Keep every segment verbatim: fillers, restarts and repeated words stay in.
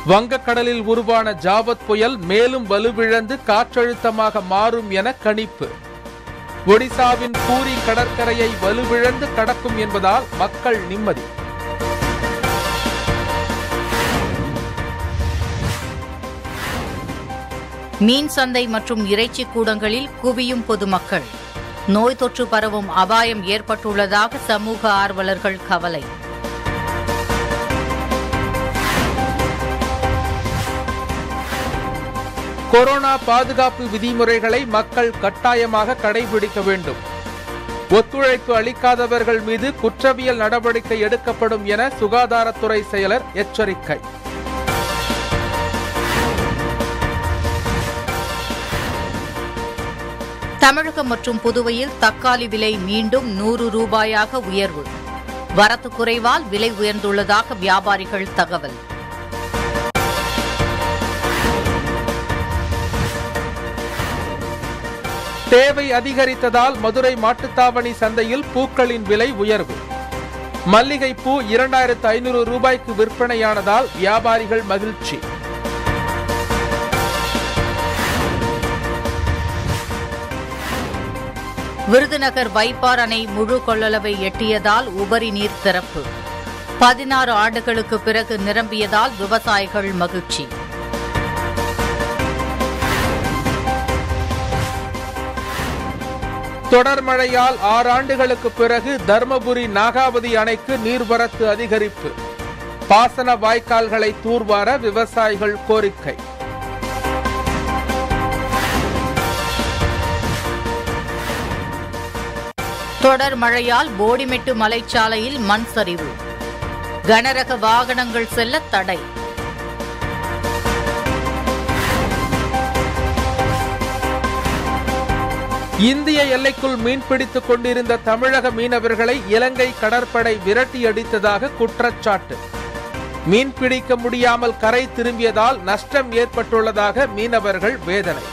வங்கக்கடலில் உருவான ஜாவத் புயல் மேலும் வலுவிழந்து காற்றழுத்தமாக மாறும் என கணிப்பு. ஒடிசாவின் பூரி கடற்கரையை வலுவிழந்து கடக்கும் என்பதால் மக்கள் நிம்மதி. மீன் சந்தை மற்றும் இறைச்சி கூடங்களில் குவியும் பொதுமக்கள். நோய் தொற்று பரவும் அபாயம் ஏற்பட்டுள்ளதாக சமூக ஆர்வலர்கள் கவலை. கொரோனா பாதுகாப்பு விதிமுறைகளை மக்கள் கட்டாயமாக கடைபிடிக்க வேண்டும். ஒத்துழைப்பு அளிக்காதவர்கள் மீது குற்றவியல் நடவடிக்கை எடுக்கப்படும் என சுகாதாரத்துறை செயலர் எச்சரிக்கை. தமிழகம் மற்றும் புதுவையில் தக்காளி விலை மீண்டும் நூறு ரூபாயாக உயர்வு. வரத்து குறைவால் விலை உயர்ந்துள்ளதாக வியாபாரிகள் தகவல். தேவை அதிகரித்ததால் மதுரை மாட்டுத்தாவணி சந்தையில் பூக்களின் விலை உயர்வு. மல்லிகை பூ இரண்டாயிரத்து ஐநூறு ரூபாய்க்கு விற்பனையானதால் வியாபாரிகள் மகிழ்ச்சி. விருதுநகர் வைப்பார் அணை முழு கொள்ளளவை எட்டியதால் உபரி நீர் திறப்பு. பதினாறு ஆண்டுகளுக்கு பிறகு நிரம்பியதால் விவசாயிகள் மகிழ்ச்சி. தொடர் மழையால் ஆறு ஆண்டுகளுக்கு பிறகு தர்மபுரி நாகாவதி அணைக்கு நீர்வரத்து அதிகரிப்பு. பாசன வாய்க்கால்களை தூர்வார விவசாயிகள் கோரிக்கை. தொடர் மழையால் போடிமெட்டு மலைச்சாலையில் மண் சரிவு. கனரக வாகனங்கள் செல்ல தடை. இந்திய எல்லைக்குள் மீன்பிடித்துக் கொண்டிருந்த தமிழக மீனவர்களை இலங்கை கடற்படை விரட்டியடித்ததாக குற்றச்சாட்டு. மீன்பிடிக்க முடியாமல் கரை திரும்பியதால் நஷ்டம் ஏற்பட்டுள்ளதாக மீனவர்கள் வேதனை.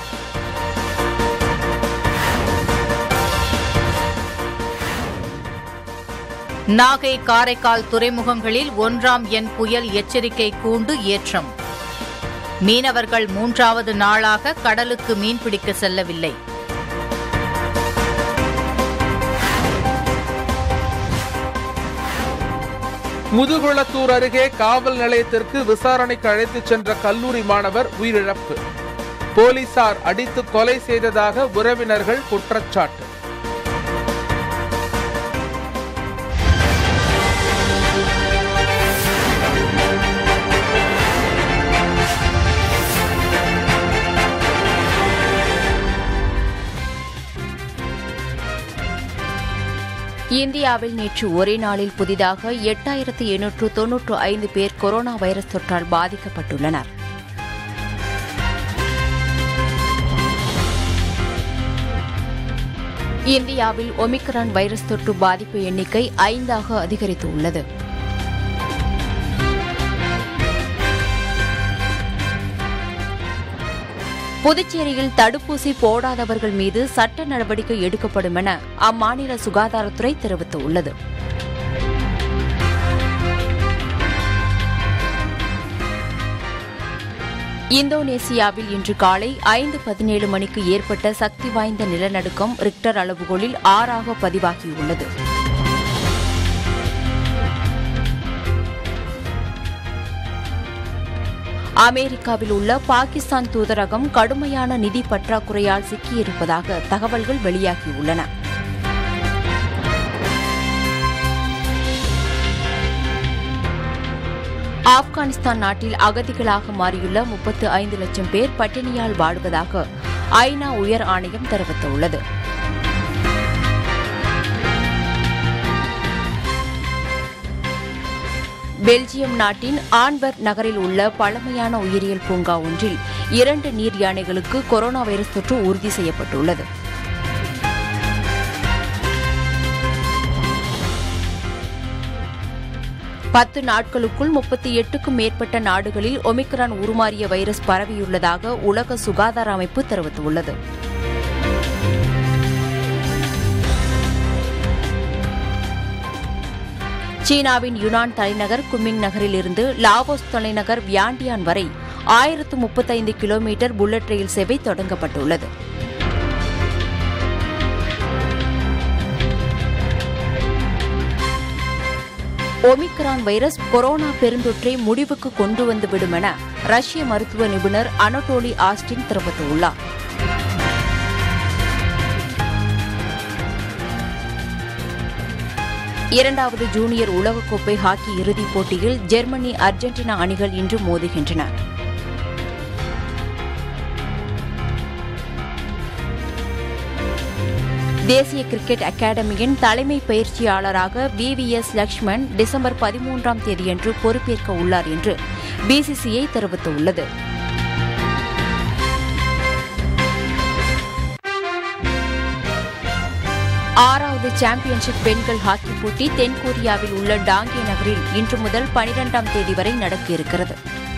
நாகை காரைக்கால் துறைமுகங்களில் ஒன்றாம் எண் புயல் எச்சரிக்கை கூண்டு ஏற்றம். மீனவர்கள் மூன்றாவது நாளாக கடலுக்கு மீன்பிடிக்க செல்லவில்லை. முதுகுளத்தூர் அருகே காவல் நிலையத்திற்கு விசாரணைக்கு அழைத்துச் சென்ற கல்லூரி மாணவர் உயிரிழப்பு. போலீசார் அடித்து கொலை செய்ததாக உறவினர்கள் குற்றச்சாட்டு. இந்தியாவில் நேற்று ஒரே நாளில் புதிதாக எட்டாயிரத்து எண்ணூற்று தொன்னூற்று ஐந்து பேர் கொரோனா வைரஸ் தொற்றால் பாதிக்கப்பட்டுள்ளனர். இந்தியாவில் ஒமிக்ரான் வைரஸ் தொற்று பாதிப்பு எண்ணிக்கை ஐந்தாக அதிகரித்துள்ளது. புதுச்சேரியில் தடுப்பூசி போடாதவர்கள் மீது சட்ட நடவடிக்கை எடுக்கப்படும் என அம்மாநில சுகாதாரத்துறை தெரிவித்துள்ளது. இந்தோனேசியாவில் இன்று காலை ஐந்து பதினேழு மணிக்கு ஏற்பட்ட சக்தி வாய்ந்த நிலநடுக்கம் ரிக்டர் அளவுகோலில் ஆறாக பதிவாகியுள்ளது. அமெரிக்காவில் உள்ள பாகிஸ்தான் தூதரகம் கடுமையான நிதி பற்றாக்குறையால் சிக்கியிருப்பதாக தகவல்கள் வெளியாகியுள்ளன. ஆப்கானிஸ்தான் நாட்டில் அகதிகளாக மாறியுள்ள முப்பத்து ஐந்து லட்சம் பேர் பட்டினியால் வாடுவதாக ஐநா உயர் ஆணையம் தெரிவித்துள்ளது. பெல்ஜியம் நாட்டின் ஆன்பர்க் நகரில் உள்ள பழமையான உயிரியல் பூங்கா ஒன்றில் இரண்டு நீர் யானைகளுக்கு கொரோனா வைரஸ் தொற்று உறுதி செய்யப்பட்டுள்ளது. பத்து நாட்களுக்குள் முப்பத்தி எட்டுக்கும் மேற்பட்ட நாடுகளில் ஒமிக்ரான் உருமாறிய வைரஸ் பரவியுள்ளதாக உலக சுகாதார அமைப்பு தெரிவித்துள்ளது. சீனாவின் யுனான் தலைநகர் குமிங் நகரில் இருந்து லாவோஸ் தலைநகர் வியாண்டியான் வரை ஆயிரத்து முப்பத்தைந்து கிலோமீட்டர் புல்லட் ரயில் சேவை தொடங்கப்பட்டுள்ளது. ஒமிக்ரான் வைரஸ் கொரோனா பெருந்தொற்றை முடிவுக்கு கொண்டு வந்துவிடும் என ரஷ்ய மருத்துவ நிபுணர் அனடோலி ஆஸ்டின் தெரிவித்துள்ளார். இரண்டாவது ஜூனியர் உலகக்கோப்பை ஹாக்கி இறுதிப் போட்டியில் ஜெர்மனி அர்ஜென்டினா அணிகள் இன்று மோதுகின்றன. தேசிய கிரிக்கெட் அகாடமியின் தலைமை பயிற்சியாளராக V V S Laxman December பதிமூன்றாம் தேதியன்று பொறுப்பேற்க உள்ளார் என்று பிசிசிஐ தெரிவித்துள்ளது. ஆறாவது சாம்பியன்ஷிப் பெண்கள் ஹாக்கி போட்டி தென்கொரியாவில் உள்ள டாங்கே நகரில் இன்று முதல் பனிரெண்டாம் தேதி வரை நடக்க இருக்கிறது.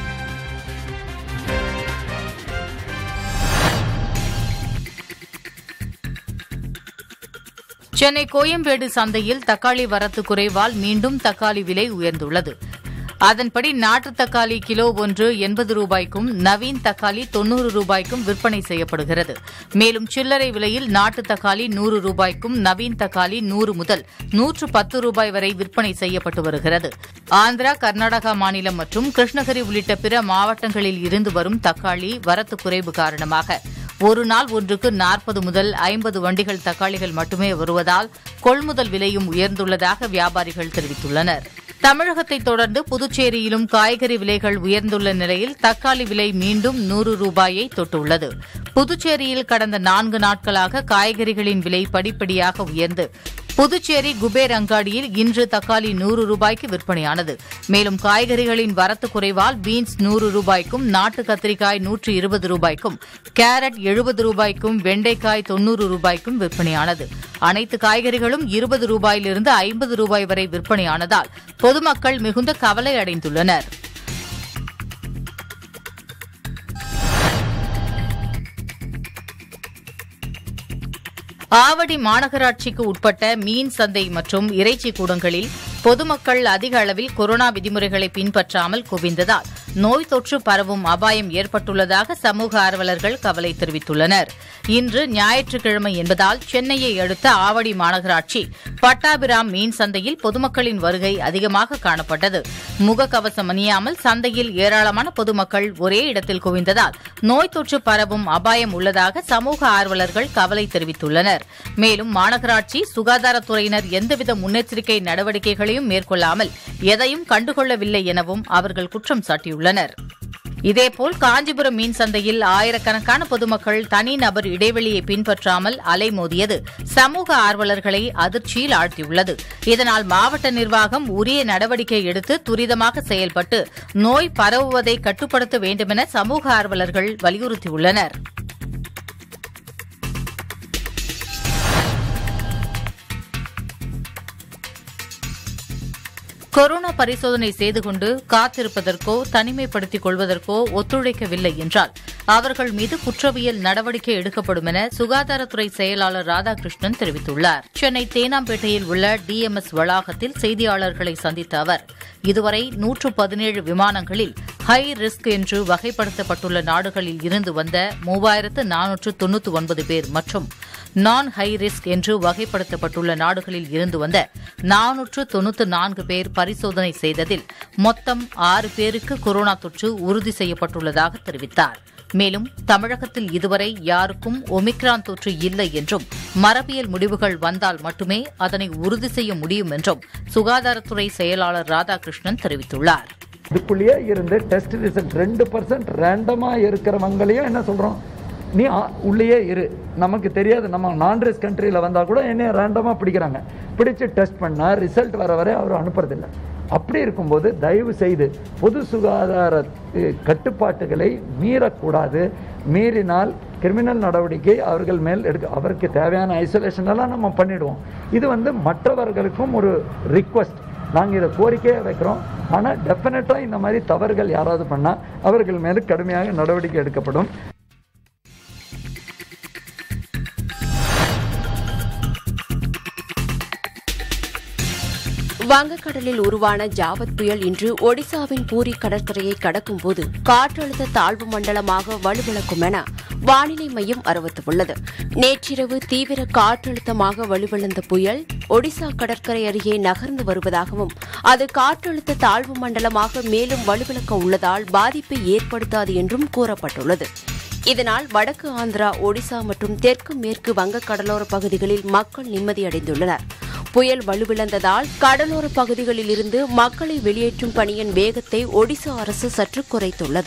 சென்னை கோயம்பேடு சந்தையில் தக்காளி வரத்து குறைவால் மீண்டும் தக்காளி விலை உயர்ந்துள்ளது. அதன்படி நாட்டு தக்காளி கிலோ ஒன்று எண்பது ரூபாய்க்கும் நவீன் தக்காளி தொன்னூறு ரூபாய்க்கும் விற்பனை செய்யப்படுகிறது. மேலும் சில்லறை விலையில் நாட்டு தக்காளி நூறு ரூபாய்க்கும் நவீன் தக்காளி நூறு முதல் நூற்று பத்து ரூபாய் வரை விற்பனை செய்யப்பட்டு வருகிறது. ஆந்திரா, கர்நாடகா மாநிலம் மற்றும் கிருஷ்ணகிரி உள்ளிட்ட பிற மாவட்டங்களில் இருந்து வரும் தக்காளி வரத்து குறைவு காரணமாக ஒரு நாள் ஒன்றுக்கு நாற்பது முதல் ஐம்பது வண்டிகள் தக்காளிகள் மட்டுமே வருவதால் கொள்முதல் விலையும் உயர்ந்துள்ளதாக வியாபாரிகள் தெரிவித்துள்ளனர். தமிழகத்தை தொடர்ந்து புதுச்சேரியிலும் காய்கறி விலைகள் உயர்ந்துள்ள நிலையில் தக்காளி விலை மீண்டும் நூறு ரூபாயை தொட்டுள்ளது. புதுச்சேரியில் கடந்த நான்கு நாட்களாக காய்கறிகளின் விலை படிப்படியாக உயர்ந்து புதுச்சேரி குபேர் அங்காடியில் இன்று தக்காளி நூறு ரூபாய்க்கு விற்பனையானது. மேலும் காய்கறிகளின் வரத்து குறைவால் பீன்ஸ் நூறு ரூபாய்க்கும், நாட்டு கத்திரிக்காய் நூற்று இருபது ரூபாய்க்கும், கேரட் எழுபது ரூபாய்க்கும், வெண்டைக்காய் தொன்னூறு ரூபாய்க்கும் விற்பனையானது. அனைத்து காய்கறிகளும் இருபது ரூபாயிலிருந்து ஐம்பது ரூபாய் வரை விற்பனையானதால் பொதுமக்கள் மிகுந்த கவலை அடைந்துள்ளனர். ஆவடி மாநகராட்சிக்கு உட்பட்ட மீன் சந்தை மற்றும் இறைச்சி கூடங்களில் பொதுமக்கள் அதிக அளவில் கொரோனா விதிமுறைகளை பின்பற்றாமல் குவிந்ததால் நோய் தொற்று பரவும் அபாயம் ஏற்பட்டுள்ளதாக சமூக ஆர்வலர்கள் கவலை தெரிவித்துள்ளனர். இன்று ஞாயிற்றுக்கிழமை என்பதால் சென்னையை அடுத்த ஆவடி மாநகராட்சி பட்டாபிராம் மீன் சந்தையில் பொதுமக்களின் வருகை அதிகமாக காணப்பட்டது. முகக்கவசம் அணியாமல் சந்தையில் ஏராளமான பொதுமக்கள் ஒரே இடத்தில் குவிந்ததால் நோய் தொற்று பரவும் அபாயம் உள்ளதாக சமூக ஆர்வலர்கள் கவலை தெரிவித்துள்ளனர். மேலும் மாநகராட்சி சுகாதாரத்துறையினர் எந்தவித முன்னெச்சரிக்கை நடவடிக்கைகளையும் மேற்கொள்ளாமல் எதையும் கண்டுகொள்ளவில்லை எனவும் அவர்கள் குற்றம் சாட்டியுள்ளனர். இதேபோல் காஞ்சிபுரம் மீன் சந்தையில் ஆயிரக்கணக்கான பொதுமக்கள் தனிநபர் இடைவெளியை பின்பற்றாமல் அலைமோதியது சமூக ஆர்வலர்களை அதிர்ச்சியில் ஆழ்த்தியுள்ளது. இதனால் மாவட்ட நிர்வாகம் உரிய நடவடிக்கை எடுத்து துரிதமாக செயல்பட்டு நோய் பரவுவதை கட்டுப்படுத்த வேண்டுமென சமூக ஆர்வலர்கள் வலியுறுத்தியுள்ளனர். கொரோனா பரிசோதனை செய்து கொண்டு காத்திருப்பதற்கோ தனிமைப்படுத்திக் கொள்வதற்கோ ஒத்துழைக்கவில்லை என்றால் அவர்கள் மீது குற்றவியல் நடவடிக்கை எடுக்கப்படும் என சுகாதாரத்துறை செயலாளர் ராதாகிருஷ்ணன் தெரிவித்துள்ளார். சென்னை தேனாம்பேட்டையில் உள்ள டிஎம்எஸ் வளாகத்தில் செய்தியாளர்களை சந்தித்த அவர் இதுவரை நூற்று பதினேழு விமானங்களில் ஹை ரிஸ்க் என்று வகைப்படுத்தப்பட்டுள்ள நாடுகளில் இருந்து வந்த மூவாயிரத்து நானூற்று தொன்னூற்று ஒன்பது பேர் மற்றும் நான் ஹை ரிஸ்க் என்று வகைப்படுத்தப்பட்டுள்ள நாடுகளில் இருந்து வந்த நானூற்று தொன்னூற்று நான்கு பேர் பரிசோதனை செய்ததில் மொத்தம் ஆறு பேருக்கு கொரோனா தொற்று உறுதி செய்யப்பட்டுள்ளதாக தெரிவித்தார். மேலும் தமிழகத்தில் இதுவரை யாருக்கும் ஒமிக்ரான் தொற்று இல்லை என்றும் மரபியல் முடிவுகள் வந்தால் மட்டுமே அதனை உறுதி செய்ய முடியும் என்றும் சுகாதாரத்துறை செயலாளர் ராதாகிருஷ்ணன் தெரிவித்துள்ளார். இதுக்குள்ளேயே இருந்து டெஸ்ட் ரிசல்ட் ரெண்டு பர்சன்ட் ரேண்டமா இருக்கிறவங்களையும் என்ன சொல்றோம், நீ உள்ளேயே இரு, நமக்கு தெரியாது, நம்ம நான் ரிஸ்க் கண்ட்ரியில் வந்தால் கூட என்ன ரேண்டமாக பிடிக்கிறாங்க, பிடிச்சு டெஸ்ட் பண்ணால் ரிசல்ட் வர வரை அவர் அனுப்புறதில்லை. அப்படி இருக்கும்போது தயவு செய்து பொது சுகாதார கட்டுப்பாட்டுகளை மீறக்கூடாது. மீறினால் கிரிமினல் நடவடிக்கை அவர்கள் மேல் எடுக்க, அவருக்கு தேவையான ஐசோலேஷன் எல்லாம் நம்ம பண்ணிடுவோம். இது வந்து மற்றவர்களுக்கும் ஒரு ரிக்வஸ்ட், நாங்கள் இதை கோரிக்கையாக வைக்கிறோம். ஆனால் டெஃபினட்டாக இந்த மாதிரி தவறுகள் யாராவது பண்ணால் அவர்கள் மேலே கடுமையாக நடவடிக்கை எடுக்கப்படும். வங்கக்கடலில் உருவான ஜாவத் புயல் இன்று ஒடிசாவின் பூரி கடற்கரையை கடக்கும் போது காற்றழுத்த தாழ்வு மண்டலமாக வலுவிழக்கும் என வானிலை மையம் அறிவித்துள்ளது. நேற்றிரவு தீவிர காற்றழுத்தமாக வலுவிழந்த புயல் ஒடிசா கடற்கரை அருகே நகர்ந்து வருவதாகவும் அது காற்றழுத்த தாழ்வு மண்டலமாக மேலும் வலுவிழக்க உள்ளதால் பாதிப்பை ஏற்படுத்தாது என்றும் கூறப்பட்டுள்ளது. இதனால் வடக்கு ஆந்திரா, ஒடிசா மற்றும் தெற்கு மேற்கு வங்க கடலோர பகுதிகளில் மக்கள் நிம்மதியடைந்துள்ளனர். புயல் வலுவிழந்ததால் கடலோர பகுதிகளில் இருந்து மக்களை வெளியேற்றும் பணியின் வேகத்தை ஒடிசா அரசு சற்று குறைத்துள்ளது.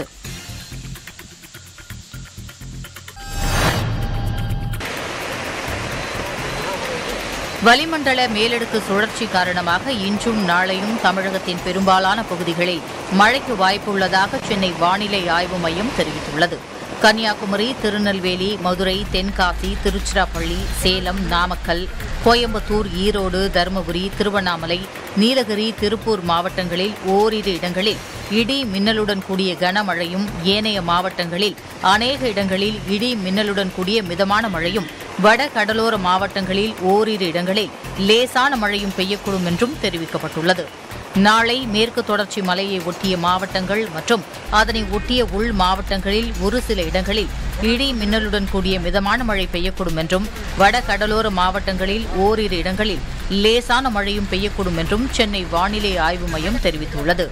வளிமண்டல மேலடுக்கு சுழற்சி காரணமாக இன்றும் நாளையும் தமிழகத்தின் பெரும்பாலான பகுதிகளில் மழைக்கு வாய்ப்புள்ளதாக சென்னை வானிலை ஆய்வு மையம் தெரிவித்துள்ளது. கன்னியாகுமரி, திருநெல்வேலி, மதுரை, தென்காசி, திருச்சிராப்பள்ளி, சேலம், நாமக்கல், கோயம்புத்தூர், ஈரோடு, தருமபுரி, திருவண்ணாமலை, நீலகிரி, திருப்பூர் மாவட்டங்களில் ஓரிரு இடங்களில் இடி மின்னலுடன் கூடிய கனமழையும், ஏனைய மாவட்டங்களில் அநேக இடங்களில் இடி மின்னலுடன் கூடிய மிதமான மழையும், வட கடலோர மாவட்டங்களில் ஓரிரு இடங்களில் லேசான மழையும் பெய்யக்கூடும் என்றும் தெரிவிக்கப்பட்டுள்ளது. நாளை மேற்கு தொடர்ச்சி மலையை ஒட்டிய மாவட்டங்கள் மற்றும் அதனை ஒட்டிய உள் மாவட்டங்களில் ஒரு சில இடங்களில் இடி மின்னலுடன் கூடிய மிதமான மழை பெய்யக்கூடும் என்றும், வட கடலோர மாவட்டங்களில் ஓரிரு இடங்களில் லேசான மழையும் பெய்யக்கூடும் என்றும் சென்னை வானிலை ஆய்வு மையம் தெரிவித்துள்ளது.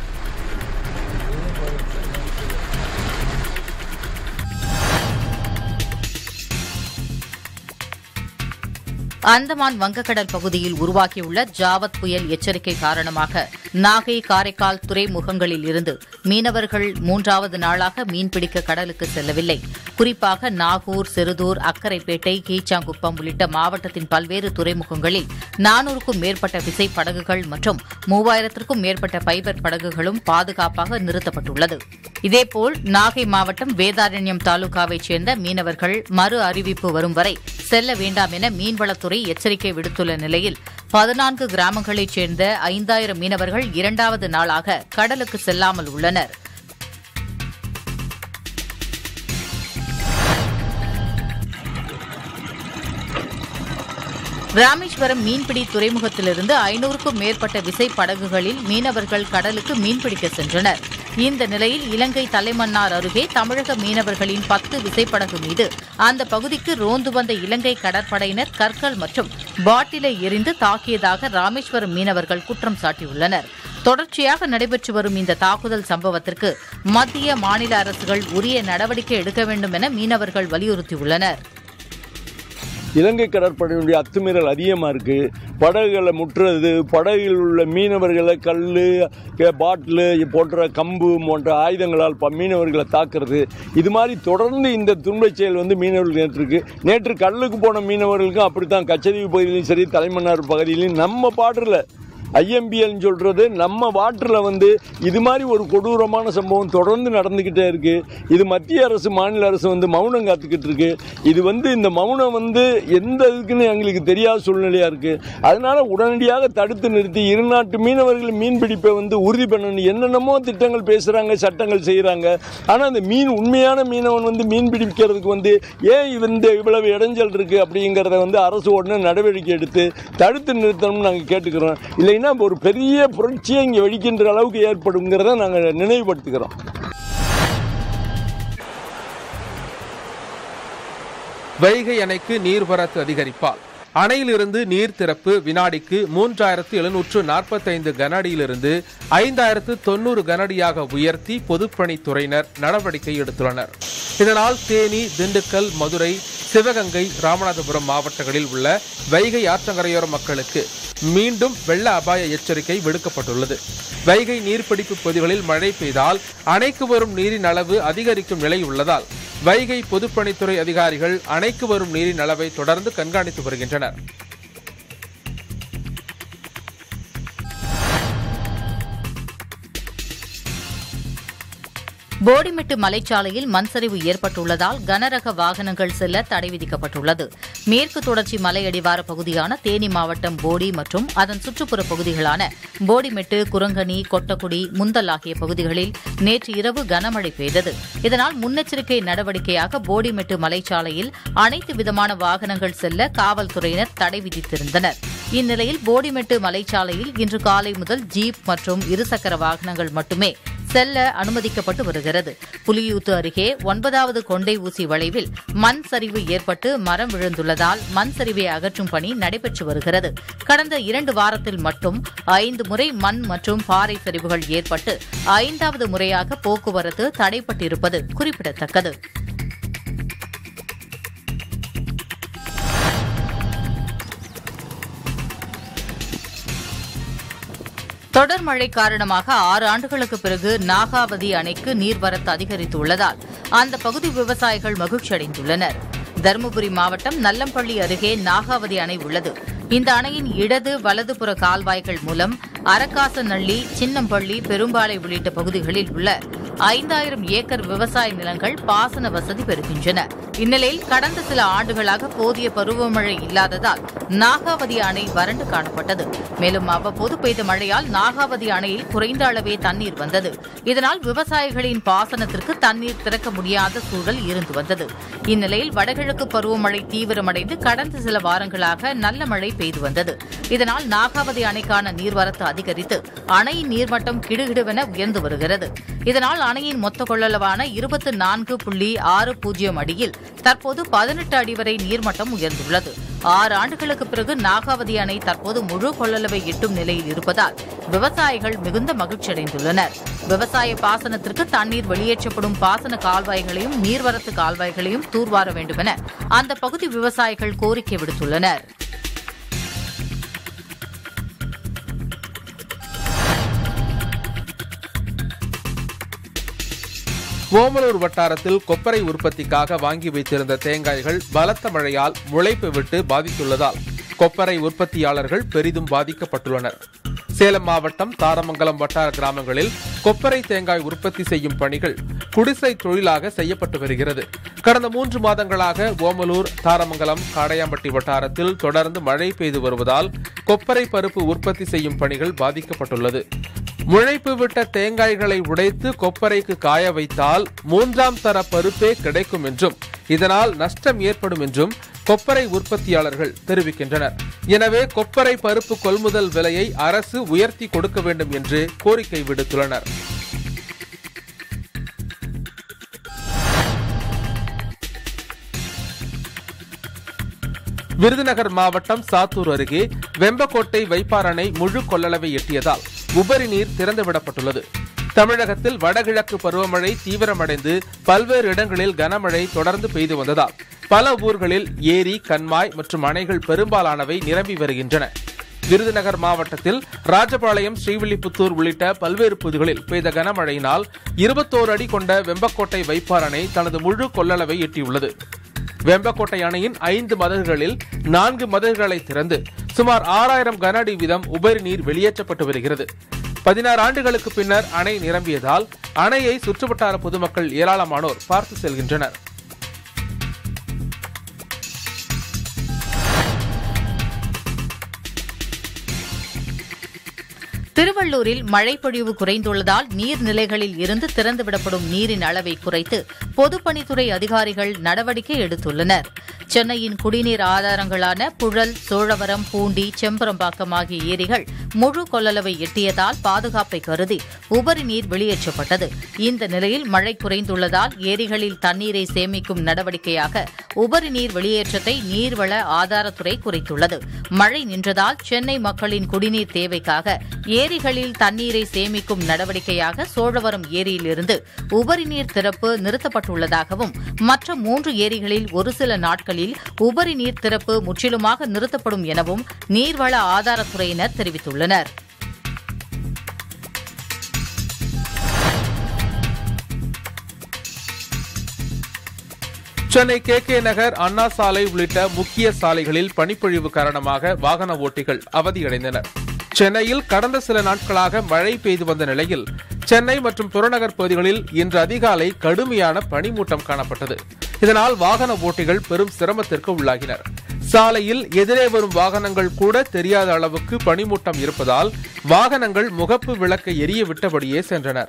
அந்தமான் வங்கக்கடல் பகுதியில் உருவாகியுள்ள ஜாவத் புயல் எச்சரிக்கை காரணமாக நாகை, காரைக்கால் துறைமுகங்களில் இருந்து மீனவர்கள் மூன்றாவது நாளாக மீன்பிடிக்க கடலுக்கு செல்லவில்லை. குறிப்பாக நாகூர், செருதூர், அக்கரைப்பேட்டை, கீச்சாங்குப்பம் உள்ளிட்ட மாவட்டத்தின் பல்வேறு துறைமுகங்களில் நானூறுக்கும் மேற்பட்ட விசைப் படகுகள் மற்றும் மூவாயிரத்திற்கும் மேற்பட்ட பைபர் படகுகளும் பாதுகாப்பாக நிறுத்தப்பட்டுள்ளது. இதேபோல் நாகை மாவட்டம் வேதாரண்யம் தாலுகாவைச் சேர்ந்த மீனவர்கள் மறு அறிவிப்பு வரும் வரை செல்ல வேண்டாம் என மீன்வளத்துறை எச்சரிக்கை விடுத்துள்ள நிலையில் பதினான்கு கிராமங்களைச் சேர்ந்த ஐந்தாயிரம் மீனவர்கள் இரண்டாவது நாளாக கடலுக்கு செல்லாமல் உள்ளனர். ராமேஸ்வரம் மீன்பிடி துறைமுகத்திலிருந்து ஐநூறுக்கும் மேற்பட்ட விசைப் படகுகளில் மீனவர்கள் கடலுக்கு மீன்பிடிக்க சென்றனர். இந்த நிலையில் இலங்கை தலைமன்னார் அருகே தமிழக மீனவர்களின் பத்து விசைப்படகு மீது அந்த பகுதிக்கு ரோந்து வந்த இலங்கை கடற்படையினர் கற்கள் மற்றும் பாட்டிலை எறிந்து தாக்கியதாக ராமேஸ்வரம் மீனவர்கள் குற்றம் சாட்டியுள்ளனர். தொடர்ச்சியாக நடைபெற்று வரும் இந்த தாக்குதல் சம்பவத்திற்கு மத்திய, மாநில அரசுகள் உரிய நடவடிக்கை எடுக்க வேண்டும் என மீனவர்கள் வலியுறுத்தியுள்ளனர். இலங்கை கடற்படையினுடைய அத்துமீறல் அதிகமாக இருக்குது. படகுகளை முற்றுறது, படகில் உள்ள மீனவர்களை கல், பாட்டிலு போன்ற கம்பு போன்ற ஆயுதங்களால் மீனவர்களை தாக்குறது, இது மாதிரி தொடர்ந்து இந்த துன்பச் செயல் வந்து மீனவர்கள் நேற்று நேற்று கடலுக்கு போன மீனவர்களுக்கும் அப்படித்தான். கச்சதீவு பகுதியிலும் சரி, தலைமன்னார் பகுதியிலும் நம்ம பாடல ஐஎம்பிஎல்னு சொல்கிறது நம்ம வாட்டரில் வந்து இது மாதிரி ஒரு கொடூரமான சம்பவம் தொடர்ந்து நடந்துக்கிட்டே இருக்குது. இது மத்திய அரசு, மாநில அரசு வந்து மௌனம் காத்துக்கிட்டு இருக்கு. இது வந்து இந்த மௌனம் வந்து எந்த இதுக்குன்னு எங்களுக்கு தெரியாத சூழ்நிலையாக இருக்குது. அதனால் உடனடியாக தடுத்து நிறுத்தி இரு நாட்டு மீனவர்கள் மீன்பிடிப்பை வந்து உறுதி பண்ணணும். என்னென்னமோ திட்டங்கள் பேசுகிறாங்க, சட்டங்கள் செய்கிறாங்க. ஆனால் அந்த மீன் உண்மையான மீனவன் வந்து மீன் பிடிக்கிறதுக்கு வந்து ஏன் இந்த இவ்வளவு இடைஞ்சல் இருக்குது அப்படிங்கிறத வந்து அரசு உடனே நடவடிக்கை எடுத்து தடுத்து நிறுத்தணும்னு நாங்கள் கேட்டுக்கிறோம். இல்லைன்னா ஒரு பெரிய புரட்சியை இங்கே வெடிக்கின்ற அளவுக்கு ஏற்படுங்கிறத நாங்கள் நினைவுபடுத்துகிறோம். வைகை அணைக்கு நீர்வரத்து அதிகரிப்பால் அணையிலிருந்து நீர் திறப்பு வினாடிக்கு மூன்றாயிரத்து எழுநூற்று நாற்பத்தி ஐந்து கனஅடியிலிருந்து ஐந்தாயிரத்து தொன்னூறு கனஅடியாக உயர்த்தி பொதுப்பணித்துறையினர் நடவடிக்கை எடுத்துள்ளனர். இதனால் தேனி, திண்டுக்கல், மதுரை, சிவகங்கை, ராமநாதபுரம் மாவட்டங்களில் உள்ள வைகை ஆற்றங்கரையோர மக்களுக்கு மீண்டும் வெள்ள அபாய எச்சரிக்கை விடுக்கப்பட்டுள்ளது. வைகை நீர்பிடிப்பு பகுதிகளில் மழை பெய்தால் அணைக்கு வரும் நீரின் அளவு அதிகரிக்கும் நிலை உள்ளதால் வைகை பொதுப்பணித்துறை அதிகாரிகள் அணைக்கு வரும் நீரின் அளவை தொடர்ந்து கண்காணித்து வருகின்றனர். போடிமெட்டு மலைச்சாலையில் மண்சரிவு ஏற்பட்டுள்ளதால் கனரக வாகனங்கள் செல்ல தடை விதிக்கப்பட்டுள்ளது. மேற்கு தொடர்ச்சி மலையடிவார பகுதியான தேனி மாவட்டம் போடி மற்றும் அதன் சுற்றுப்புற பகுதிகளான போடிமெட்டு, குரங்கணி, கொட்டக்குடி, முந்தல் ஆகிய பகுதிகளில் நேற்று இரவு கனமழை பெய்தது. இதனால் முன்னெச்சரிக்கை நடவடிக்கையாக போடிமெட்டு மலைச்சாலையில் அனைத்து விதமான வாகனங்கள் செல்ல காவல்துறையினர் தடை விதித்திருந்தனர். இந்நிலையில் போடிமெட்டு மலைச்சாலையில் இன்று காலை முதல் ஜீப் மற்றும் இருசக்கர வாகனங்கள் மட்டுமே செல்ல அனுமதிக்கப்பட்டு வருகிறது. புலியூத்து அருகே ஒன்பதாவது கொண்டை ஊசி வளைவில் மண் சரிவு ஏற்பட்டு மரம் விழுந்துள்ளதால் மண் சரிவை அகற்றும் பணி நடைபெற்று வருகிறது. கடந்த இரண்டு வாரத்தில் மட்டும் ஐந்து முறை மண் மற்றும் பாறை சரிவுகள் ஏற்பட்டு ஐந்தாவது முறையாக போக்குவரத்து தடைப்பட்டிருப்பது குறிப்பிடத்தக்கது. தொடர் மழை காரணமாக ஆறு ஆண்டுகளுக்கு பிறகு நாகாவதி அணைக்கு நீர்வரத்து அதிகரித்துள்ளதால் அந்த பகுதி விவசாயிகள் மகிழ்ச்சியடைந்துள்ளனர். தருமபுரி மாவட்டம் நல்லம்பள்ளி அருகே நாகாவதி அணை உள்ளது. இந்த அணையின் இடது வலதுபுற கால்வாய்கள் மூலம் அரக்காசநள்ளி, சின்னம்பள்ளி, பெரும்பாலை உள்ளிட்ட பகுதிகளில் உள்ள ஐந்தாயிரம் ஏக்கர் விவசாய நிலங்கள் பாசன வசதி பெறுகின்றன. இந்நிலையில் கடந்த சில ஆண்டுகளாக போதிய பருவமழை இல்லாததால் நாகாவதி அணை வறண்டு காணப்பட்டது. மேலும் அவ்வப்போது பெய்த மழையால் நாகாவதி அணையில் குறைந்த அளவே தண்ணீர் வந்தது. இதனால் விவசாயிகளின் பாசனத்திற்கு தண்ணீர் திறக்க முடியாத சூழல் இருந்து வந்தது. இந்நிலையில் வடகிழக்கு பருவமழை தீவிரமடைந்து கடந்த சில வாரங்களாக நல்ல மழை பெய்து வந்தது. இதனால் நாகாவதி அணைக்கான நீர்வரத்து அதிகரித்து அணையின் நீர்மட்டம் கிடுகிடுவென உயர்ந்து வருகிறது. இதனால் அணையின் மொத்த கொள்ளளவான இருபத்தி நான்கு புள்ளி ஆறு பூஜ்ஜியம் அடியில் தற்போது பதினெட்டு அடி வரை நீர்மட்டம் உயர்ந்துள்ளது. ஆறு ஆண்டுகளுக்கு பிறகு நாகாவதி அணை தற்போது முழு கொள்ளளவை எட்டும் நிலையில் இருப்பதால் விவசாயிகள் மிகுந்த மகிழ்ச்சியடைந்துள்ளனர். விவசாய பாசனத்திற்கு தண்ணீர் வெளியேற்றப்படும் பாசன கால்வாய்களையும் நீர்வரத்து கால்வாய்களையும் தூர்வார வேண்டுமென அந்த பகுதி விவசாயிகள் கோரிக்கை விடுத்துள்ளனர். ஓமலூர் வட்டாரத்தில் கொப்பரை உற்பத்திக்காக வாங்கி வைத்திருந்த தேங்காய்கள் பலத்த மழையால் முளைப்பு விட்டு பாதித்துள்ளதால் கொப்பரை உற்பத்தியாளர்கள் பெரிதும் பாதிக்கப்பட்டுள்ளனர். சேலம் மாவட்டம் தாரமங்கலம் வட்டார கிராமங்களில் கொப்பரை தேங்காய் உற்பத்தி செய்யும் பணிகள் குடிசை தொழிலாக செய்யப்பட்டு வருகிறது. கடந்த மூன்று மாதங்களாக ஓமலூர், தாரமங்கலம், காடையாம்பட்டி வட்டாரத்தில் தொடர்ந்து மழை பெய்து வருவதால் கொப்பரை பருப்பு உற்பத்தி செய்யும் பணிகள் பாதிக்கப்பட்டுள்ளது. முளைப்பு விட்ட தேங்காய்களை உடைத்து கொப்பரைக்கு காய வைத்தால் மூன்றாம் தர பருப்பே கிடைக்கும் என்றும் இதனால் நஷ்டம் ஏற்படும் என்றும் கொப்பரை உற்பத்தியாளர்கள் தெரிவிக்கின்றனர். எனவே கொப்பரை பருப்பு கொள்முதல் விலையை அரசு உயர்த்தி கொடுக்க வேண்டும் என்று கோரிக்கை விடுத்துள்ளனர். விருதுநகர் மாவட்டம் சாத்தூர் அருகே வெம்பக்கோட்டை வைப்பார் அணை முழு கொள்ளளவை எட்டியதால் உபரி நீர் திறந்துவிடப்பட்டுள்ளது. தமிழகத்தில் வடகிழக்கு பருவமழை தீவிரமடைந்து பல்வேறு இடங்களில் கனமழை தொடர்ந்து பெய்து வந்ததால் பல ஊர்களில் ஏரி, கண்மாய் மற்றும் அணைகள் பெரும்பாலானவை நிரம்பி வருகின்றன. விருதுநகர் மாவட்டத்தில் ராஜபாளையம், ஸ்ரீவில்லிபுத்தூர் உள்ளிட்ட பல்வேறு பகுதிகளில் பெய்த கனமழையினால் இருபத்தோரு அடி கொண்ட வெம்பக்கோட்டை வைப்பார் அணை தனது முழு கொள்ளளவை எட்டியுள்ளது. வெம்பக்கோட்டை அணையின் ஐந்து மதகுகளில் நான்கு மதகுகளை திறந்து சுமார் ஆறாயிரம் கன அடி வீதம் உபரி நீர் வெளியேற்றப்பட்டு வருகிறது. பதினாறு ஆண்டுகளுக்கு பின்னர் அணை நிரம்பியதால் அணையை சுற்றுவட்டார பொதுமக்கள் ஏராளமானோர் பார்த்து செல்கின்றனர். திருவள்ளூரில் மழைப்பொழிவு குறைந்துள்ளதால் நீர்நிலைகளில் இருந்து திறந்துவிடப்படும் நீரின் அளவை குறைத்து பொதுப்பணித்துறை அதிகாரிகள் நடவடிக்கை எடுத்துள்ளனர். சென்னையின் குடிநீர் ஆதாரங்களான புழல், சோழவரம், பூண்டி, செம்பரம்பாக்கம் ஆகிய ஏரிகள் முழு கொள்ளளவை எட்டியதால் பாதுகாப்பை கருதி உபரி நீர் வெளியேற்றப்பட்டது. இந்த நிலையில் மழை குறைந்துள்ளதால் ஏரிகளில் தண்ணீரை சேமிக்கும் நடவடிக்கையாக உபரி நீர் வெளியேற்றத்தை நீர்வள ஆதாரத்துறை குறைத்துள்ளது. மழை நின்றதால் சென்னை மக்களின் குடிநீர் தேவைக்காக ஏரிகளில் தண்ணீரை சேமிக்கும் நடவடிக்கையாக சோழவரம் ஏரியிலிருந்து உபரி நீர் திறப்பு நிறுத்தப்பட்டுள்ளதாகவும் மற்ற மூன்று ஏரிகளில் ஒரு சில நாட்களில் உபரி நீர் திறப்பு முற்றிலுமாக நிறுத்தப்படும் எனவும் நீர்வள ஆதாரத்துறையினர் தெரிவித்துள்ளனர். சென்னை கே கே நகர், அண்ணா சாலை உள்ளிட்ட முக்கிய சாலைகளில் பனிப்பொழிவு காரணமாக வாகன ஓட்டிகள் அவதியடைந்தனர். சென்னையில் கடந்த சில நாட்களாக மழை பெய்து வந்த நிலையில் சென்னை மற்றும் புறநகர் பகுதிகளில் இன்று அதிகாலை கடுமையான பனிமூட்டம் காணப்பட்டது. இதனால் வாகன ஓட்டிகள் பெரும் சிரமத்திற்கு உள்ளாகினர். சாலையில் எதிரே வரும் வாகனங்கள் கூட தெரியாத அளவுக்கு பனிமூட்டம் இருப்பதால் வாகனங்கள் முகப்பு விளக்கை எரிய விட்டபடியே சென்றனர்.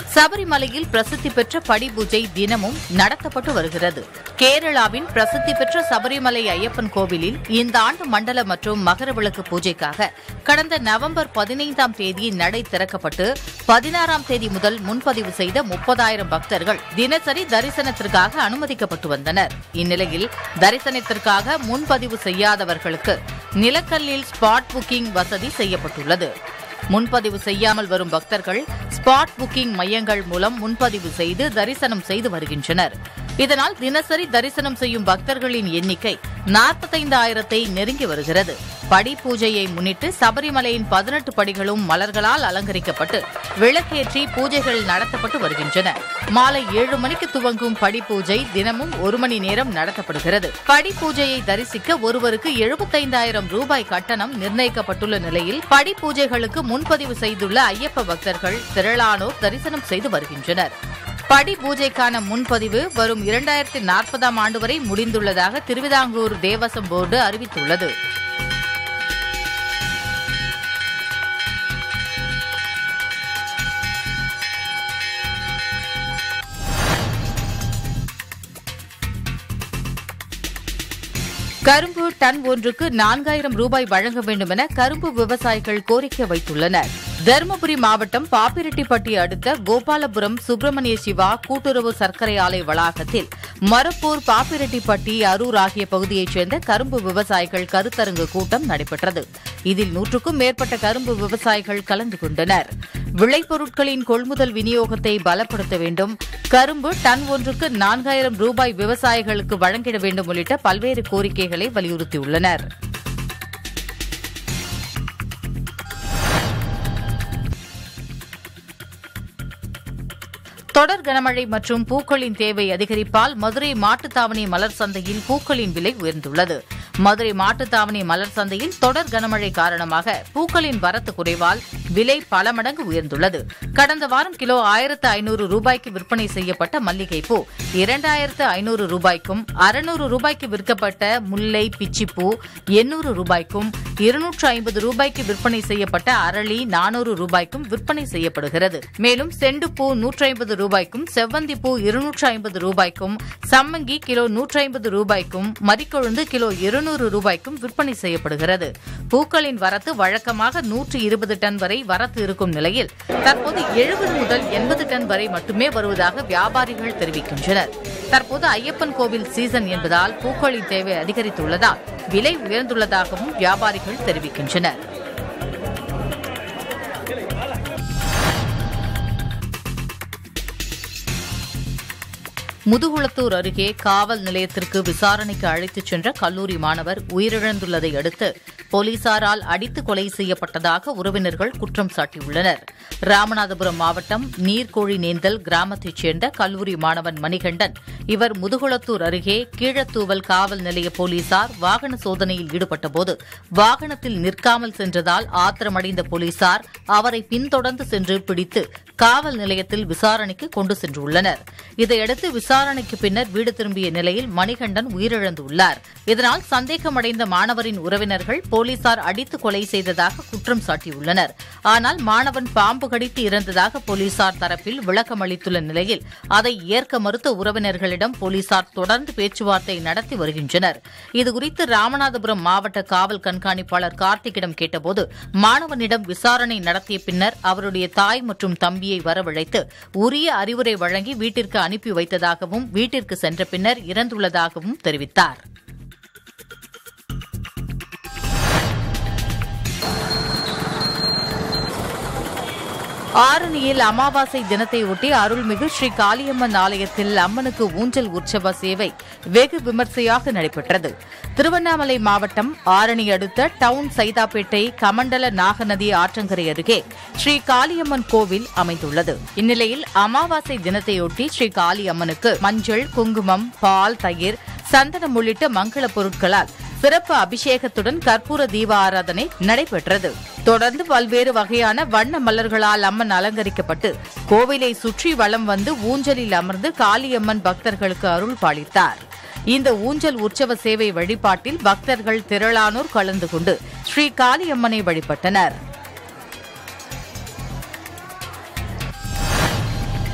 சபரிமலையில் பிரசித்தி பெற்ற படி பூஜை தினமும் நடத்தப்பட்டு வருகிறது. கேரளாவின் பிரசித்தி பெற்ற சபரிமலை ஐயப்பன் கோவிலில் இந்த ஆண்டு மண்டல மற்றும் மகர விளக்கு பூஜைக்காக கடந்த நவம்பர் பதினைந்தாம் தேதி நடை திறக்கப்பட்டு பதினாறாம் தேதி முதல் முன்பதிவு செய்த முப்பதாயிரம் பக்தர்கள் தினசரி தரிசனத்திற்காக அனுமதிக்கப்பட்டு வந்தனர். இந்நிலையில் தரிசனத்திற்காக முன்பதிவு செய்யாதவர்களுக்கு நிலக்கல்லில் ஸ்பாட் புக்கிங் வசதி செய்யப்பட்டுள்ளது. முன்பதிவு செய்யாமல் வரும் பக்தர்கள் ஸ்பாட் புக்கிங் மையங்கள் மூலம் முன்பதிவு செய்து தரிசனம் செய்து வருகின்றனர். இதனால் தினசரி தரிசனம் செய்யும் பக்தர்களின் எண்ணிக்கை நாற்பத்தைந்தாயிரத்தை நெருங்கி வருகிறது. படி பூஜையை முன்னிட்டு சபரிமலையின் பதினெட்டு படிகளும் மலர்களால் அலங்கரிக்கப்பட்டு விளக்கேற்றி பூஜைகள் நடத்தப்பட்டு வருகின்றன. மாலை ஏழு மணிக்கு துவங்கும் படி பூஜை தினமும் ஒரு மணி நேரம் நடத்தப்படுகிறது. படி பூஜையை தரிசிக்க ஒருவருக்கு எழுபத்தைந்தாயிரம் ரூபாய் கட்டணம் நிர்ணயிக்கப்பட்டுள்ள நிலையில் படி பூஜைகளுக்கு முன்பதிவு செய்துள்ள ஐயப்ப பக்தர்கள் திரளானோர் தரிசனம் செய்து வருகின்றனர். படி பூஜைக்கான முன்பதிவு வரும் இரண்டாயிரத்தி நாற்பதாம் ஆண்டு வரை முடிந்துள்ளதாக திருவிதாங்கூர் தேவசம் போர்டு அறிவித்துள்ளது. கரும்பு டன் ஒன்றுக்கு நான்காயிரம் ரூபாய் வழங்க வேண்டும் என கரும்பு விவசாயிகள் கோரிக்கை வைத்துள்ளனர். தருமபுரி மாவட்டம் பாப்பிரெட்டிப்பட்டி அடுத்த கோபாலபுரம் சுப்பிரமணிய சிவா கூட்டுறவு சர்க்கரை ஆலை வளாகத்தில் மரப்பூர், பாப்பிரெட்டிப்பட்டி, அரூர் ஆகிய பகுதியைச் சேர்ந்த கரும்பு விவசாயிகள் கருத்தரங்கு கூட்டம் நடைபெற்றது. இதில் நூற்றுக்கும் மேற்பட்ட கரும்பு விவசாயிகள் கலந்து கொண்டனர். விளைபொருட்களின் கொள்முதல் விநியோகத்தை பலப்படுத்த வேண்டும், கரும்பு டன் ஒன்றுக்கு நான்காயிரம் ரூபாய் விவசாயிகளுக்கு வழங்கிட வேண்டும் உள்ளிட்ட பல்வேறு கோரிக்கைகளை வலியுறுத்தியுள்ளனர். தொடர் கனமழை மற்றும் பூக்களின் தேவை அதிகரிப்பால் மதுரை மாட்டுத்தாவணி மலர் சந்தையில் பூக்களின் விலை உயர்ந்துள்ளது. மதுரை மாட்டுத்தாவணி மலர் சந்தையில் தொடர் கனமழை காரணமாக பூக்களின் வரத்து குறைவால் விலை பல மடங்கு உயர்ந்துள்ளது. கடந்த வாரம் கிலோ ஆயிரத்து ஐநூறு ரூபாய்க்கு விற்பனை செய்யப்பட்ட மல்லிகைப்பூ இரண்டாயிரத்து ஐநூறு ரூபாய்க்கும், அறுநூறு ரூபாய்க்கு விற்கப்பட்ட முல்லை, பிச்சிப்பூ எண்ணூறு ரூபாய்க்கும், இருநூற்று ஐம்பது ரூபாய்க்கு விற்பனை செய்யப்பட்ட அரளி நானூறு ரூபாய்க்கும் விற்பனை செய்யப்படுகிறது. மேலும் செண்டுப்பூ நூற்றி ஐம்பது ரூபாய்க்கும், செவ்வந்திப்பூ இருநூற்று ஐம்பது ரூபாய்க்கும், சம்மங்கி கிலோ நூற்றி ஐம்பது ரூபாய்க்கும், மரிக்கொழுந்து கிலோ இருநூறு ரூபாய்க்கும் விற்பனை செய்யப்படுகிறது. பூக்களின் வரத்து வழக்கமாக நூற்று இருபது டன் வரை வரத்து இருக்கும் நிலையில் தற்போது எழுபது முதல் எண்பது டன் வரை மட்டுமே வருவதாக வியாபாரிகள் தெரிவிக்கின்றனர். தற்போது ஐயப்பன் கோவில் சீசன் என்பதால் பூக்களின் தேவை அதிகரித்துள்ளதால் விலை உயர்ந்துள்ளதாகவும் வியாபாரிகள் தெரிவிக்கின்றனர். முதுகுளத்தூர் அருகே காவல் நிலையத்திற்கு விசாரணைக்கு அழைத்துச் சென்ற கல்லூரி மாணவர் உயிரிழந்துள்ளதை அடுத்து போலீசாரால் அடித்து கொலை செய்யப்பட்டதாக உறவினர்கள் குற்றம் சாட்டியுள்ளனர். ராமநாதபுரம் மாவட்டம் நீர்கோழிநேந்தல் கிராமத்தைச் சேர்ந்த கல்லூரி மாணவன் மணிகண்டன். இவர் முதுகுளத்தூர் அருகே கீழத்தூவல் காவல் நிலைய போலீசார் வாகன சோதனையில் ஈடுபட்டபோது வாகனத்தில் நிற்காமல் சென்றதால் ஆத்திரமடைந்த போலீசார் அவரை பின்தொடர்ந்து சென்று பிடித்து காவல் நிலையத்தில் விசாரணைக்கு கொண்டு சென்றுள்ளனர். இதையடுத்து விசாரணைக்கு பின்னர் வீடு திரும்பிய நிலையில் மணிகண்டன் உயிரிழந்துள்ளார். இதனால் சந்தேகமடைந்த மாணவரின் உறவினர்கள் போலீசார் அடித்து கொலை செய்ததாக குற்றம் சாட்டியுள்ளனர். ஆனால் மாணவன் பாம்பு கடித்து இறந்ததாக போலீசார் தரப்பில் விளக்கம் அளித்துள்ள நிலையில் அதை ஏற்க மறுத்த உறவினர்களிடம் போலீசார் தொடர்ந்து பேச்சுவார்த்தை நடத்தி வருகின்றனர். இதுகுறித்து ராமநாதபுரம் மாவட்ட காவல் கண்காணிப்பாளர் கார்த்திகிடம் கேட்டபோது மாணவனிடம் விசாரணை நடத்திய பின்னர் அவருடைய தாய் மற்றும் தம்பியை வரவழைத்து உரிய அறிவுரை வழங்கி வீட்டிற்கு அனுப்பி வைத்ததாகவும் வீட்டிற்கு சென்ற பின்னர் இறந்துள்ளதாகவும் தெரிவித்தார். ஆரணியில் அமாவாசை தினத்தையொட்டி அருள்மிகு ஸ்ரீ காளியம்மன் ஆலயத்தில் அம்மனுக்கு ஊஞ்சல் உற்சவ சேவை வெகு விமர்சையாக நடைபெற்றது. திருவண்ணாமலை மாவட்டம் ஆரணி அடுத்த டவுன் சைதாப்பேட்டை கமண்டல நாகநதி ஆற்றங்கரை அருகே ஸ்ரீ காளியம்மன் கோவில் அமைந்துள்ளது. இந்நிலையில் அமாவாசை தினத்தையொட்டி ஸ்ரீ காளியம்மனுக்கு மஞ்சள், குங்குமம், பால், தயிர், சந்தனம் உள்ளிட்ட மங்கள பொருட்களால் சிறப்பு அபிஷேகத்துடன் கற்பூர தீப ஆராதனை நடைபெற்றது. தொடர்ந்து பல்வேறு வகையான வண்ண மலர்களால் அம்மன் அலங்கரிக்கப்பட்டு கோவிலை சுற்றி வலம் வந்து ஊஞ்சலில் அமர்ந்து காளியம்மன் பக்தர்களுக்கு அருள் பாலித்தார். இந்த ஊஞ்சல் உற்சவ சேவை வழிபாட்டில் பக்தர்கள் திரளானோர் கலந்து கொண்டு ஸ்ரீ காளியம்மனை வழிபட்டனர்.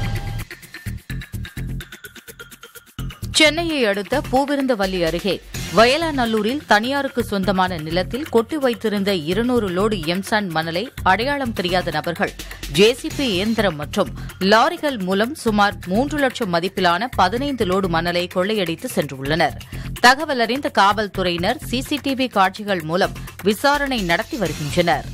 சென்னையை அடுத்த பூவிருந்தவல்லி அருகே வயலாநல்லூரில் தனியாருக்கு சொந்தமான நிலத்தில் கொட்டி வைத்திருந்த இருநூறு லோடு எம்சாண்ட் மணலை அடையாளம் தெரியாத நபர்கள் ஜேசிபி இயந்திரம் மற்றும் லாரிகள் மூலம் சுமார் மூன்று லட்சம் மதிப்பிலான பதினைந்து லோடு மணலை கொள்ளையடித்து சென்றுள்ளனர். தகவல் அறிந்த காவல்துறையினர் சிசிடிவி காட்சிகள் மூலம் விசாரணை நடத்தி வருகின்றனர்.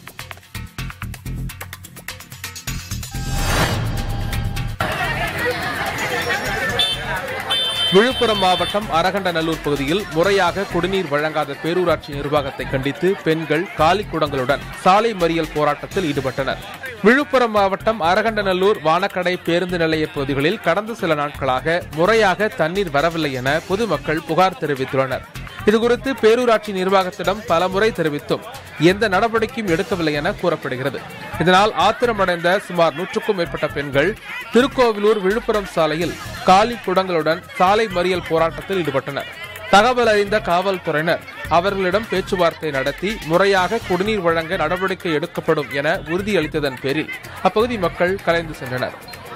விழுப்புரம் மாவட்டம் அரகண்டநல்லூர் பகுதியில் முறையாக குடிநீர் வழங்காத பேரூராட்சி நிர்வாகத்தை கண்டித்து பெண்கள் காலிக்குடங்களுடன் சாலை மறியல் போராட்டத்தில் ஈடுபட்டனர். விழுப்புரம் மாவட்டம் அரகண்டநல்லூர் வானக்கடை பேருந்து நிலைய பகுதிகளில் கடந்த சில நாட்களாக முறையாக தண்ணீர் வரவில்லை என பொதுமக்கள் புகார் தெரிவித்துள்ளனர். இதுகுறித்து பேரூராட்சி நிர்வாகத்திடம் பலமுறை தெரிவித்தும் எந்த நடவடிக்கையும் எடுக்கவில்லை என கூறப்படுகிறது. இதனால் ஆத்திரமடைந்த சுமார் நூற்றுக்கும் மேற்பட்ட பெண்கள் திருக்கோவிலூர் விழுப்புரம் சாலையில் காலி குடங்களுடன் சாலை மறியல் போராட்டத்தில் ஈடுபட்டனர். தகவல் அறிந்த காவல்துறையினர் அவர்களிடம் பேச்சுவார்த்தை நடத்தி முறையாக குடிநீர் வழங்க நடவடிக்கை எடுக்கப்படும் என உறுதியளித்ததன் பேரில் அப்பகுதி மக்கள் கலைந்து சென்றனர்.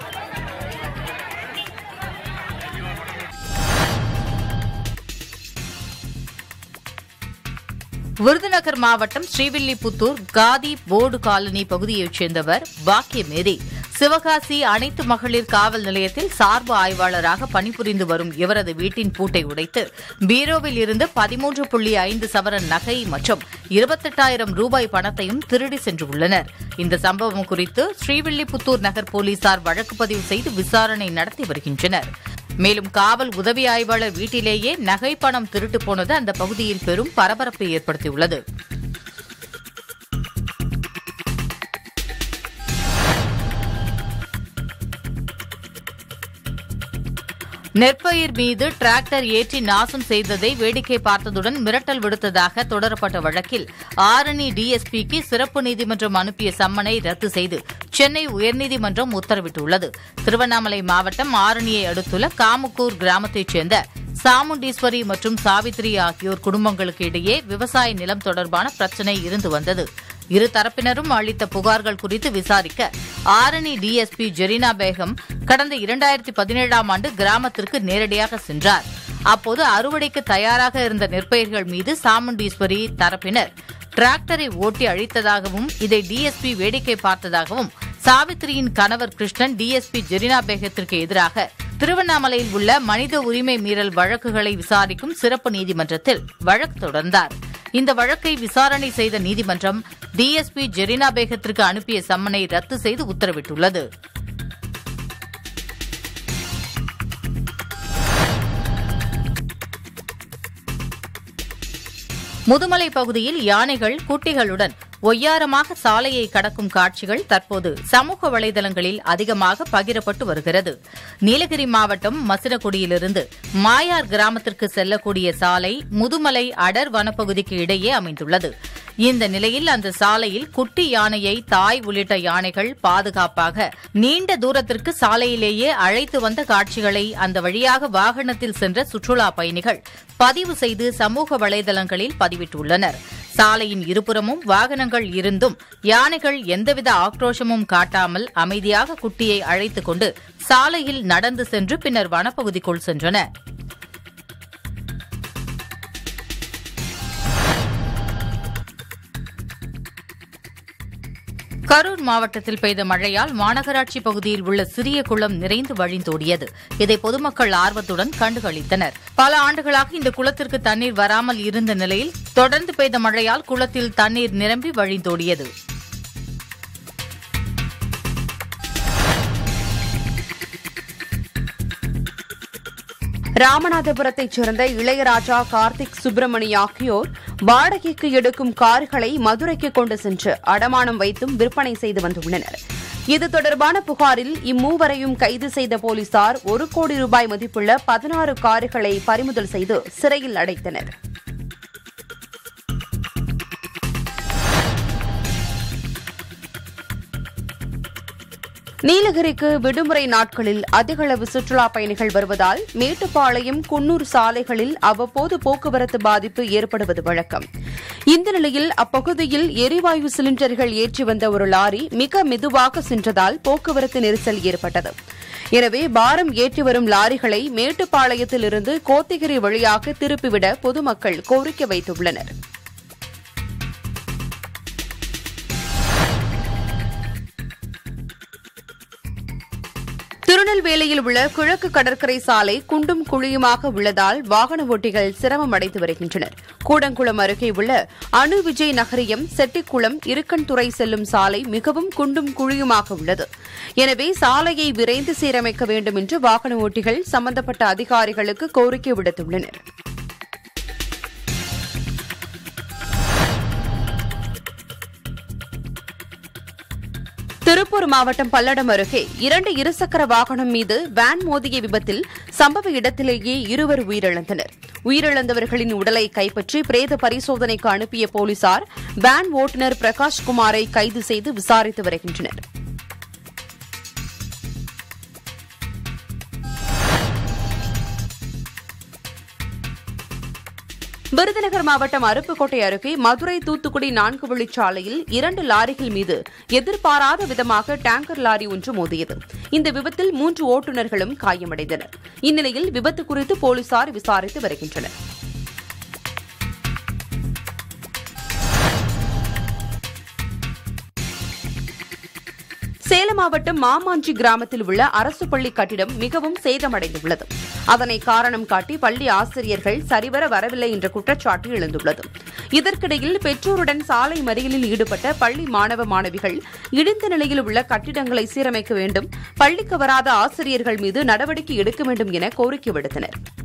விருதுநகர் மாவட்டம் ஸ்ரீவில்லிபுத்தூர் காதி போர்டு காலனி பகுதியைச் சேர்ந்தவர் பாக்கியமேரி சிவகாசி அனைத்து மகளிர் காவல் நிலையத்தில் சார்பு ஆய்வாளராக பணிபுரிந்து வரும் இவரது வீட்டின் பூட்டை உடைத்து பீரோவில் இருந்து பதிமூன்று புள்ளி ஐந்து சவரன் நகை மற்றும் இருபத்தெட்டாயிரம் ரூபாய் பணத்தையும் திருடி சென்றுள்ளனர். இந்த சம்பவம் குறித்து ஸ்ரீவில்லிபுத்தூர் நகர் போலீசார் வழக்கு பதிவு செய்து விசாரணை நடத்தி வருகின்றனர். மேலும் காவல் உதவி ஆய்வாளர் வீட்டிலேயே நகை பணம் திருட்டு போனது அந்த பகுதியில் பெரும் பரபரப்பை ஏற்படுத்தியுள்ளது. நெற்பயிர் மீது டிராக்டர் ஏற்றி நாசம் செய்ததை வேடிக்கை பார்த்ததுடன் மிரட்டல் விடுத்ததாக தொடரப்பட்ட வழக்கில் ஆரணி டிஎஸ்பிக்கு சிறப்பு நீதிமன்றம் அனுப்பிய சம்மனை ரத்து செய்து சென்னை உயர்நீதிமன்றம் உத்தரவிட்டுள்ளது. திருவண்ணாமலை மாவட்டம் ஆரணியை அடுத்துள்ள காமுக்கூர் கிராமத்தைச் சேர்ந்த சாமுண்டீஸ்வரி மற்றும் சாவித்ரி ஆகியோர் குடும்பங்களுக்கு இடையே விவசாய நிலம் தொடர்பான பிரச்சினை இருந்து வந்தது. இரு தரப்பினரும் அளித்த புகார்கள் குறித்து விசாரிக்க ஆரணி டிஎஸ்பி ஜெரினா பேகம் கடந்த இரண்டாயிரத்தி பதினேழாம் ஆண்டு கிராமத்திற்கு நேரடியாக சென்றார். அப்போது அறுவடைக்கு தயாராக இருந்த நெற்பயிர்கள் மீது சாமுண்டீஸ்வரி தரப்பினர் டிராக்டரை ஓட்டி அழித்ததாகவும் இதை டிஎஸ்பி வேடிக்கை பார்த்ததாகவும் சாவித்திரியின் கணவர் கிருஷ்ணன் டிஎஸ்பி ஜெரினா பேகத்திற்கு எதிராக திருவண்ணாமலையில் உள்ள மனித உரிமை மீறல் வழக்குகளை விசாரிக்கும் சிறப்பு நீதிமன்றத்தில் வழக்கு தொடர்ந்தார். இந்த வழக்கை விசாரணை செய்த நீதிமன்றம் டிஎஸ்பி ஜெரினா பேகத்திற்கு அனுப்பிய சம்மனை ரத்து செய்து உத்தரவிட்டுள்ளது. முதுமலை பகுதியில் யானைகள் குட்டிகளுடன் ஒய்யாரமாக சாலையை கடக்கும் காட்சிகள் தற்போது சமூக வலைதளங்களில் அதிகமாக பகிரப்பட்டு வருகிறது. நீலகிரி மாவட்டம் மசினகுடியிலிருந்து மாயார் கிராமத்திற்கு செல்லக்கூடிய சாலை முதுமலை அடர் வனப்பகுதிக்கு இடையே அமைந்துள்ளது. இந்த நிலையில் அந்த சாலையில் குட்டி யானையை தாய் உள்ளிட்ட யானைகள் பாதுகாப்பாக நீண்ட தூரத்திற்கு சாலையிலேயே அழைத்து வந்த காட்சிகளை அந்த வழியாக வாகனத்தில் சென்ற சுற்றுலா பயணிகள் பதிவு செய்து சமூக வலைதளங்களில் பதிவிட்டுள்ளனர். சாலையின் இருபுறமும் வாகனங்கள் இருந்தும் யானைகள் எந்தவித ஆக்ரோஷமும் காட்டாமல் அமைதியாக குட்டியை அழைத்துக் கொண்டு சாலையில் நடந்து சென்று பின்னர் வனப்பகுதிக்குள் சென்றன. கரூர் மாவட்டத்தில் பெய்த மழையால் மாநகராட்சி பகுதியில் உள்ள சிறிய குளம் நிறைந்து வழிந்தோடியது. இதை பொதுமக்கள் ஆர்வத்துடன் கண்டுகளித்தனர். பல ஆண்டுகளாக இந்த குளத்திற்கு தண்ணீர் வராமல் இருந்த நிலையில் தொடர்ந்து பெய்த மழையால் குளத்தில் தண்ணீர் நிரம்பி வழிந்தோடியது. ராமநாதபுரத்தைச் சேர்ந்த இளையராஜா, கார்த்திக், சுப்பிரமணி ஆகியோர் வாடகைக்கு எடுக்கும் கார்களை மதுரைக்கு கொண்டு சென்று அடமானம் வைத்தும் விற்பனை செய்து வந்துள்ளனர். இது தொடர்பான புகாரில் இம்மூவரையும் கைது செய்த போலீசார் ஒரு கோடி ரூபாய் மதிப்புள்ள பதினாறு கார்களை பறிமுதல் செய்து சிறையில் அடைத்தனர். நீலகிரிக்கு விடுமுறை நாட்களில் அதிகளவு சுற்றுலா பயணிகள் வருவதால் மேட்டுப்பாளையம் குன்னூர் சாலைகளில் அவ்வப்போது போக்குவரத்து பாதிப்பு ஏற்படுவது வழக்கம். இந்த நிலையில் அப்பகுதியில் எரிவாயு சிலிண்டர்கள் ஏற்றி வந்த ஒரு லாரி மிக மெதுவாக சென்றதால் போக்குவரத்து நெரிசல் ஏற்பட்டது. எனவே பாரம் ஏற்றி வரும் லாரிகளை மேட்டுப்பாளையத்திலிருந்து கோத்தகிரி வழியாக திருப்பிவிட பொதுமக்கள் கோரிக்கை வைத்துள்ளனர். திருநெல்வேலியில் உள்ள கிழக்கு கடற்கரை சாலை குண்டும் குழியுமாக உள்ளதால் வாகன ஓட்டிகள் சிரமம் அடைந்து வருகின்றனர். கூடங்குளம் அருகே உள்ள அணு விஜய் நகரியம், செட்டிக்குளம், இருக்கன்துறை செல்லும் சாலை மிகவும் குண்டும் குழியுமாக உள்ளது. எனவே சாலையை விரைந்து சீரமைக்க வேண்டும் என்று வாகன ஓட்டிகள் சம்பந்தப்பட்ட அதிகாரிகளுக்கு கோரிக்கை விடுத்துள்ளனர். திருப்பூர் மாவட்டம் பல்லடம் அருகே இரண்டு இருசக்கர வாகனம் மீது வேன் மோதிய விபத்தில் சம்பவ இடத்திலேயே இருவர் உயிரிழந்தனர். உயிரிழந்தவர்களின் உடலை கைப்பற்றி பிரேத பரிசோதனைக்கு அனுப்பிய போலீசார் வேன் ஓட்டுநர் பிரகாஷ்குமாரை கைது செய்து விசாரித்து வருகின்றனர். விருதுநகர் மாவட்டம் அருப்புக்கோட்டை அருகே மதுரை தூத்துக்குடி நான்கு வழிச்சாலையில் இரண்டு லாரிகள் மீது எதிர்பாராத விதமாக டேங்கர் லாரி ஒன்று மோதியது. இந்த விபத்தில் மூன்று ஓட்டுநர்களும் காயமடைந்தனர். இந்நிலையில் விபத்து குறித்து போலீசார் விசாரித்து வருகின்றனர். சேலம் மாவட்டம் மாமாஞ்சி கிராமத்தில் உள்ள அரசு பள்ளி கட்டிடம் மிகவும் சேதமடைந்துள்ளது. அதனை காரணம் காட்டி பள்ளி ஆசிரியர்கள் சரிவர வரவில்லை என்ற குற்றச்சாட்டு எழுந்துள்ளது. இதற்கிடையில் பெற்றோருடன் சாலை மறியலில் ஈடுபட்ட பள்ளி மாணவ மாணவிகள் இடிந்த நிலையில் உள்ள கட்டிடங்களை சீரமைக்க வேண்டும், பள்ளிக்கு வராத ஆசிரியர்கள் மீது நடவடிக்கை எடுக்க வேண்டும் என கோரிக்கை விடுத்தனர்.